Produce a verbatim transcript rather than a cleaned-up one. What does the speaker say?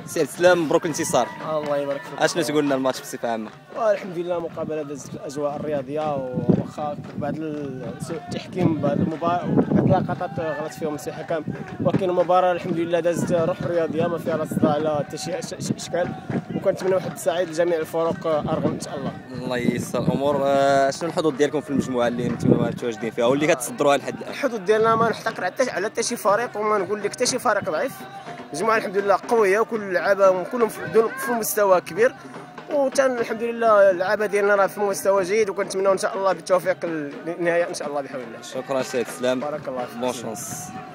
سي اسلام مبروك الانتصار. الله يبارك فيك. اشنو تقول لنا الماتش بصفه عامه؟ الحمد لله مقابله دازت الاجواء الرياضيه، وواخا بعض سوء التحكيم بعض المباراه بعض اللقطات غلط فيهم السي حكم، ولكن المباراه الحمد لله دازت روح رياضيه ما فيها لا صداع لا حتى شي اشكال، وكنتمنى واحد السعيد لجميع الفرق ارغم ان شاء الله. الله ييسر الامور. آه شنو الحظوظ ديالكم في المجموعه اللي انتم متواجدين فيها واللي كتصدروها لحد الان؟ الحظوظ ديالنا ما نحتقر حتى على حتى شي فريق، وما نقول لك حتى شي فريق ضعيف. المجموعه الحمد لله قويه، وكل اللعابه كلهم في مستوى كبير، وكان الحمد لله اللعابه ديالنا راه في مستوى جيد، وكنتمناو ان شاء الله بالتوفيق للنهايه ان شاء الله بحول الله. شكرا سي اسلام. بارك الله فيك. بون شونس.